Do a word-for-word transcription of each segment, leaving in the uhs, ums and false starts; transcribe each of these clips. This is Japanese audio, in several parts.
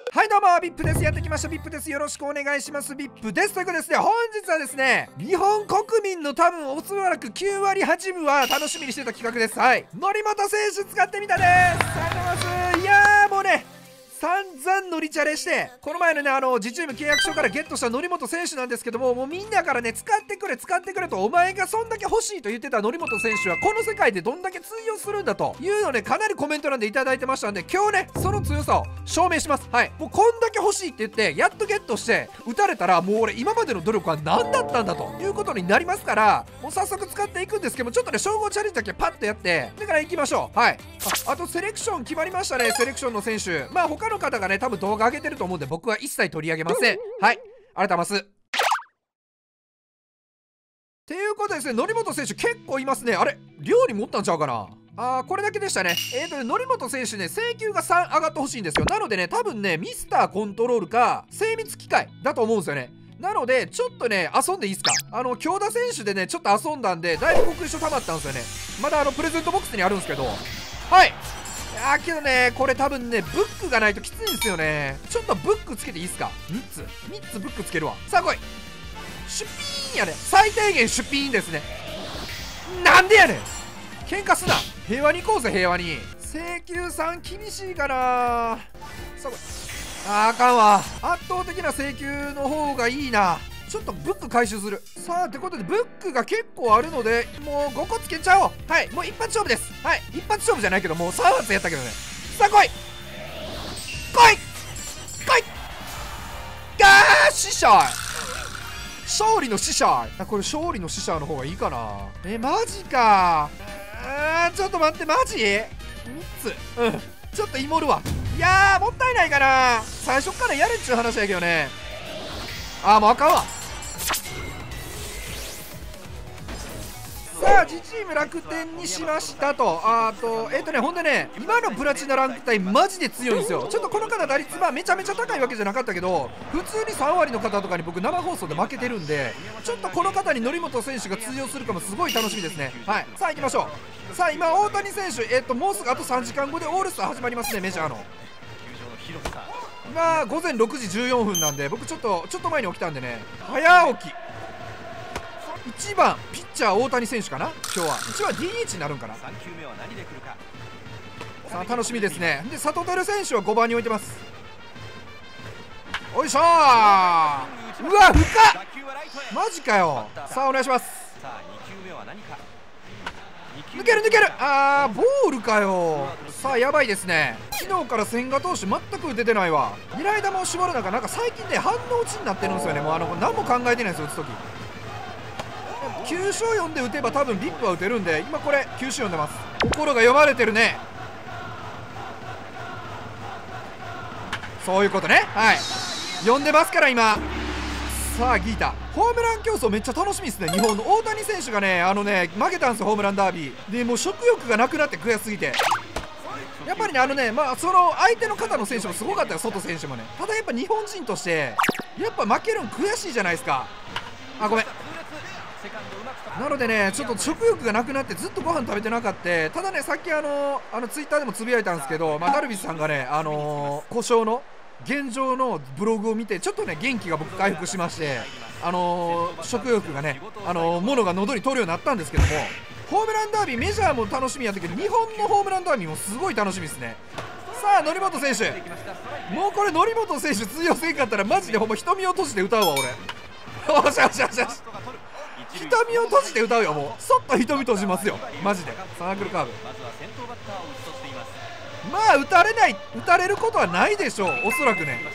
はいどうも ブイアイピー です。やってきました ブイアイピー です。よろしくお願いします。 ブイアイピー です。ということでですね、本日はですね、日本国民の多分おそらくきゅうわりはちぶは楽しみにしてた企画です。はい、則本選手使ってみたです。ありがとうございます。いやーもうね散々乗りチャレして、この前のねあの自チーム契約書からゲットした則本選手なんですけども、もうみんなからね使ってくれ使ってくれと、お前がそんだけ欲しいと言ってた則本選手はこの世界でどんだけ通用するんだというので、かなりコメント欄でいただいてましたんで、今日ねその強さを証明します。はい、もうこんだけ欲しいって言ってやっとゲットして打たれたら、もう俺今までの努力は何だったんだということになりますから、もう早速使っていくんですけども、ちょっとね称号チャレンジだけパッとやってだから行きましょう。はい、あ, あとセレクション決まりましたね。セレクションの選手、まあ他の方がね多分動画上げてると思うんで、僕は一切取り上げません。はい、ありがとうございます。っていうことですね、則本選手結構いますね。あれ寮に持ったんちゃうかな。あーこれだけでしたね。えーとね則本選手ね請求がさん上がってほしいんですよ。なのでね多分ねミスターコントロールか精密機械だと思うんですよね。なのでちょっとね遊んでいいですか。あの京田選手でねちょっと遊んだんで、だいぶ国書溜まったんですよね。まだあのプレゼントボックスにあるんですけど、はいあーけどねこれ多分ねブックがないときついんですよね。ちょっとブックつけていいですか。みっつみっつブックつけるわ。さあ来い、シュピーンやね。最低限シュピーンですね。なんでやねん、喧嘩すな、平和に行こうぜ平和に。請求さん厳しいかな。さあ来い、あーあかんわ、圧倒的な請求の方がいいな。ちょっとブック回収する。さあってことでブックが結構あるので、もうごこつけちゃおう。はい、もう一発勝負です。はい、一発勝負じゃないけどもうさん発やったけどね。さあ来い来い来い、ガー死者、勝利の死者。あこれ勝利の死者の方がいいかな。えマジか。あーちょっと待って、マジみっつ、うんちょっとイモるわ。いやーもったいないかな。最初からやれっちゅう話やけどね。あーもうあかんわ。さあ自チーム楽天にしましたと。あーとえっ、ー、とねほんでね今のプラチナランク帯マジで強いんですよ。ちょっとこの方打率まあめちゃめちゃ高いわけじゃなかったけど、普通にさんわりの方とかに僕生放送で負けてるんで、ちょっとこの方に則本選手が通用するかもすごい楽しみですね。はい、さあ行きましょう。さあ今大谷選手えっ、ー、ともうすぐあとさんじかんごでオールスター始まりますね、メジャーの。今ごぜんろくじじゅうよんふんなんで、僕ちょっとちょっと前に起きたんでね早起き。いちばんピッチャー大谷選手かな今日は。いちばん ディーエイチ になるんかな。さあ楽しみですね。で佐藤輝選手はごばんに置いてます。おいしょー、うわ深っマジかよ。さあお願いします。抜ける抜ける、あーボールかよ。さあやばいですね。昨日から千賀投手全く出てないわ。狙い球を絞る中なんか最近ね反応打ちになってるんですよね。もうあの何も考えてないんですよ打つとき。きゅうしょうよんで打てば多分ビップは打てるんで、今これきゅうしょうよんでます。心が読まれてるね。そういうことね。はい読んでますから今。さあギータホームラン競争めっちゃ楽しみですね。日本の大谷選手がねあのね負けたんですよホームランダービーで。もう食欲がなくなって悔しすぎて、やっぱりねあのねまあその相手の方の選手もすごかったよ、外選手もね。ただやっぱ日本人としてやっぱ負けるん悔しいじゃないですか。あごめん。なのでねちょっと食欲がなくなってずっとご飯食べてなかった。ただねさっきあのあのツイッターでもつぶやいたんですけど、まあ、ダルビッシュさんがねあのー、故障の現状のブログを見てちょっとね元気が僕回復しまして、あのー、食欲がねあのー、物が喉に通るようになったんですけども、ホームランダービーメジャーも楽しみやったけど日本のホームランダービーもすごい楽しみですね。さあ則本選手、もうこれ則本選手通用せんかったらマジでほんま瞳を閉じて歌うわ俺。よしよしよしよし、瞳を閉じて歌うよ。もうそっと瞳閉じますよマジで。サークルカーブまあ打たれない打たれることはないでしょうおそらくね。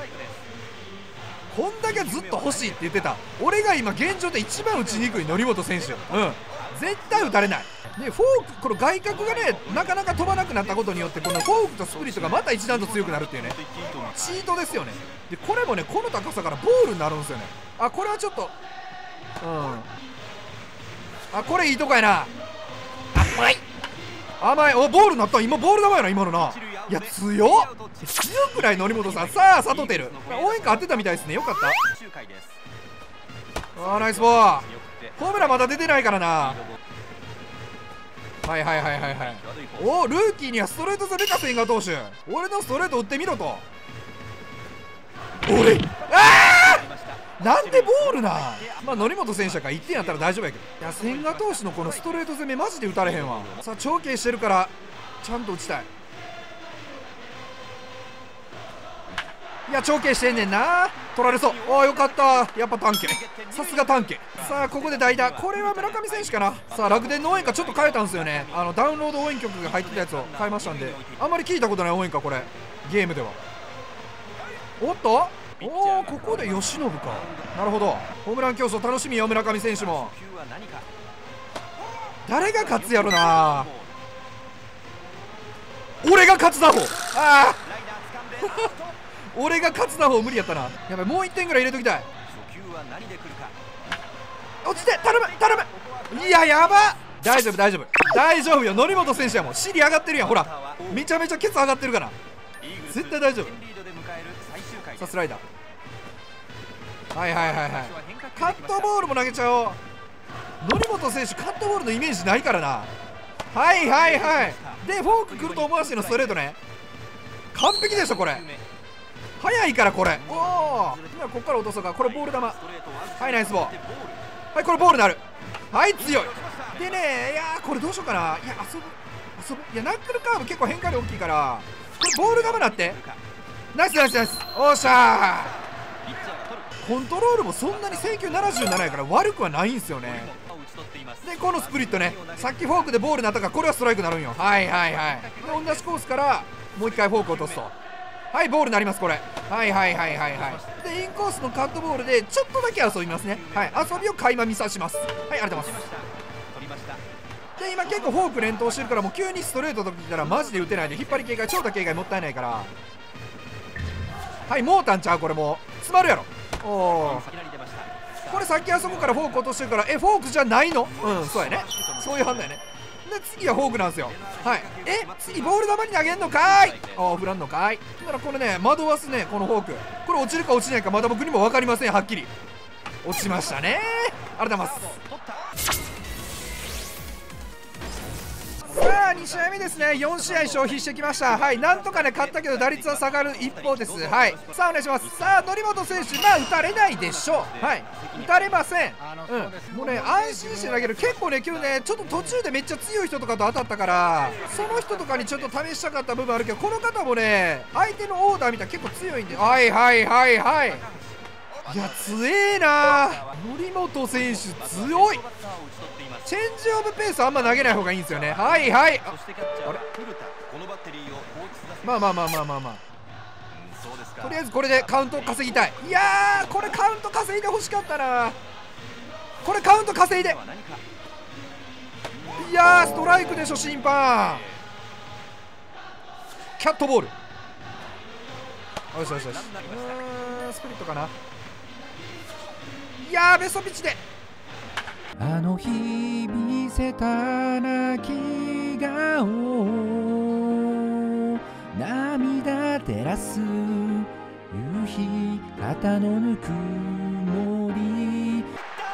こんだけずっと欲しいって言ってた俺が今現状で一番打ちにくい則本選手、うん絶対打たれない。でフォークこの外角がねなかなか飛ばなくなったことによってこのフォークとスプリットがまた一段と強くなるっていうねチートですよね。でこれもねこの高さからボールになるんですよね。あこれはちょっとうんあこれいいとこやな。甘い甘い。おボールになった。今ボール球やな今のな。いや強っ強くない則本さん。さあ佐藤輝応援歌合ってたみたいですね。よかった。あーナイスボー。ホームランまだ出てないからな。はいはいはいはいはい。おルーキーにはストレート攻めか千賀投手。俺のストレート打ってみろと。 俺あーなんでボールな。まあ則本選手だからいってんやったら大丈夫やけど、いや千賀投手のこのストレート攻めマジで打たれへんわ。さあ長径してるからちゃんと打ちたい。いや長径してんねんな。取られそう。ああよかった、やっぱ短径、さすが短径。さあここで代打、これは村上選手かな。さあ楽天の応援歌ちょっと変えたんですよね。あのダウンロード応援曲が入ってたやつを変えましたんで、あんまり聞いたことない応援歌これゲームでは。おっとおおここで由伸か。なるほど、ホームラン競争楽しみよ村上選手も。誰が勝つやろな。俺が勝つだほう。ああ俺が勝つだほう無理やったな。やばいもういってんぐらい入れときたい。落ちて頼む頼む。いややば。大丈夫大丈夫大丈夫よ。則本選手はもう尻上がってるやん。ほらめちゃめちゃケツ上がってるから絶対大丈夫。さあスライダー、はいはいはいはい。カットボールも投げちゃおう。則本選手カットボールのイメージないからな。はいはいはい。でフォーク来ると思わしのストレートね。完璧でしょこれ。速いからこれ。おお今こっから落とそうか。これボール球。はいナイスボール。はいこれボールなる。はい強い。でねいやーこれどうしようかな。いや遊ぶ遊ぶ。いやナックルカーブ結構変化量大きいからこれボール球なって。ナイスナイスナイス。おっしゃー。コントロールもそんなに制球ななじゅうななやから悪くはないんですよね。でこのスプリットね、さっきフォークでボールになったからこれはストライクになるんよ。はいはいはい。で同じコースからもう一回フォーク落とすとはいボールになりますこれ。はいはいはいはいはい。でインコースのカットボールでちょっとだけ遊びますね。はい遊びを垣間見さします。はいありがとうございます。で今結構フォーク連投してるからもう急にストレートとか来たらマジで打てないで引っ張り警戒長打警戒もったいないから。はいもうたんちゃうこれもう詰まるやろ。おおこれさっきあそこからフォーク落としてるからえフォークじゃないの。うんそうやねそういう判断やね。で次はフォークなんですよ。はいえ次ボール球に投げんのかーい。ああ振らんのかーい。だからこれね惑わすねこのフォーク。これ落ちるか落ちないかまだ僕にも分かりませんはっきり。落ちましたねありがとうございます。さあに試合目ですね。よん試合消費してきました。はいなんとかね勝ったけど打率は下がる一方です。はいさあお願いします。さあ則本選手まあ打たれないでしょう。はい打たれません。うんもうね安心して投げる。結構ね今日ねちょっと途中でめっちゃ強い人とかと当たったからその人とかにちょっと試したかった部分あるけどこの方もね相手のオーダー見たら結構強いんではいはいはいはい。いや強えな則本選手強い。チェンジオブペースあんま投げない方がいいんですよね。はいはいああれまあまあまあまあまあまあとりあえずこれでカウントを稼ぎたい。いやーこれカウント稼いでほしかったな。これカウント稼いで。いやーストライクでしょ審判。キャットボールよしよしよし。うーんスプリットかな。いやーベストピッチであの日見せた泣き顔涙照らす夕日肩のぬくもり。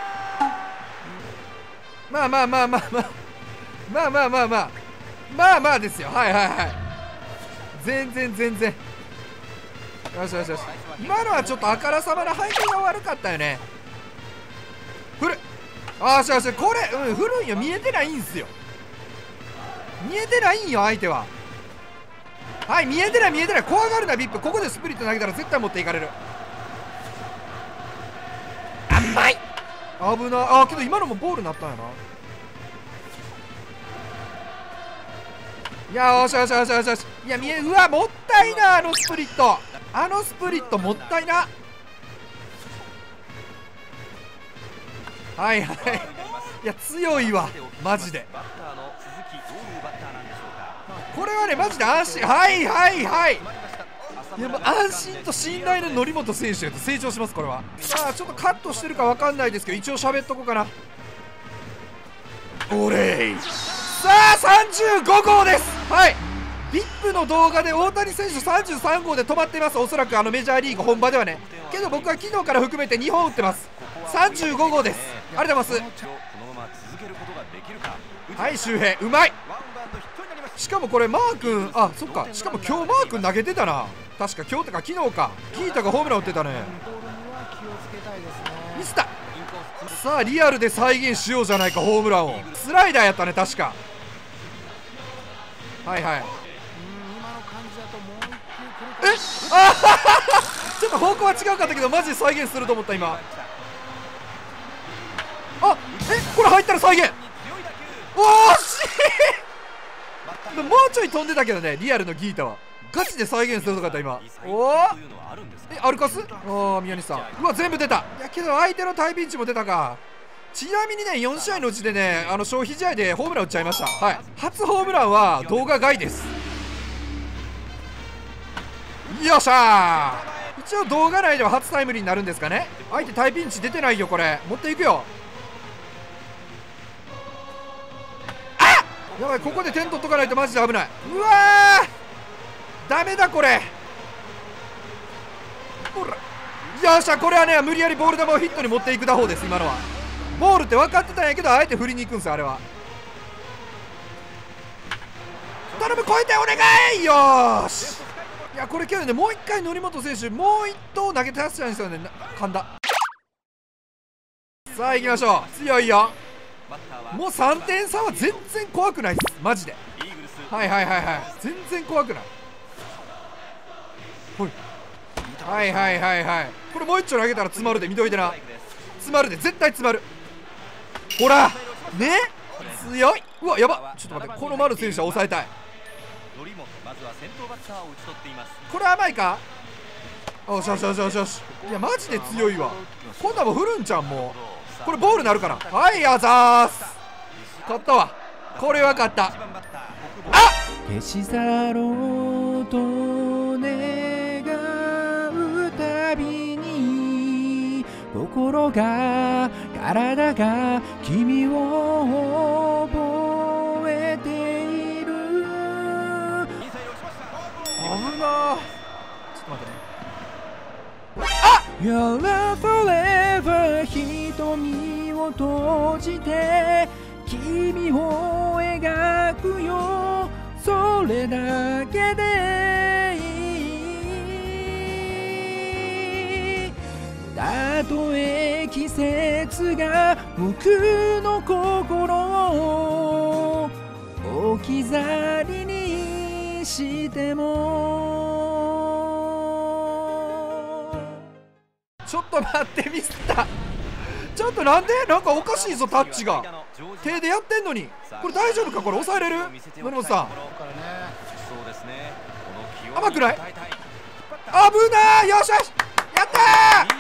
まあまあまあまあまあまあまあまあまあまあまあですよ。はいはいはい全然全然よしよしよし。今のはちょっとあからさまな配球が悪かったよね。振るああしゃしゃこれうん振るんよ。見えてないんすよ。見えてないんよ相手は。はい見えてない見えてない。怖がるなビップ。ここでスプリット投げたら絶対持っていかれる。甘い危ない。ああけど今のもボールになったんやな。いやよしよしよしよしよし。いや見えうわもったいなあのスプリット。あのスプリットもったいな。はいはいいや強いわマジで。これはねマジで安心。はいはいはいいやもう安心と信頼の則本選手へと成長しますこれは。さあちょっとカットしてるか分かんないですけど一応喋っとこうかな。オレイさあさんじゅうごごうです。はいビップの動画で大谷選手さんじゅうさんごうで止まっています。おそらくあのメジャーリーグ本場ではね。けど僕は昨日から含めてにほん打ってます。さんじゅうごごうです。ありがとうございます。はい周平うまい。しかもこれマー君あそっかしかも今日マー君投げてたな。 確か今日とか昨日かギータがホームラン打ってたね。ミスった。さあリアルで再現しようじゃないかホームランを。スライダーやったね確か。はいはい。えあちょっと方向は違うかったけどマジで再現すると思った今。あえこれ入ったら再現。おーしいもうちょい飛んでたけどねリアルのギータはガチで再現するとかった今。おおえアルカスああ宮西さんうわ全部出た。いやけど相手の大ピンチも出たか。ちなみにねよん試合のうちでねあの消費試合でホームラン打っちゃいました。はい初ホームランは動画外です。よっしゃー。一応動画内では初タイムリーになるんですかね。相手大ピンチ出てないよこれ。持っていくよ。あやばいここで点取っとかないとマジで危ない。うわーダメだこれ。ほらよっしゃこれはね無理やりボール球をヒットに持っていく打法です今のは。ボールって分かってたんやけどあえて振りに行くんですよあれは。頼む超えてお願い。よーしいやこれけどねもう一回則本選手もう一投投げてらっしゃるんですよね。神田さあ行きましょう。強いよ。もうさんてん差は全然怖くないですマジで。はいはいはいはい全然怖くない。ほいはいはいはいはいこれもう一丁投げたら詰まるで見といてな。詰まるで絶対詰まる。ほらね強い。うわやばちょっと待ってこの丸選手は抑えたい。これ甘いか。よしよしよしよしよしいやマジで強いわ。今度はもう振るんちゃんもうこれボールなるかな。はいあざーす勝ったわこれは勝った。あ消し去ろうと願うたびに心が体が君を覚えている。 危なーちょっと待ってね。 Your love forever 瞳を閉じて君を描くよそれだけでいい。たとえ季節が僕の心を置き去りにしても。 ちょっと待ってミスったちょっとなんでなんかおかしいぞタッチが手でやってんのに。これ大丈夫かこれ抑えれる則本さん。甘くない危ないよしよしやったー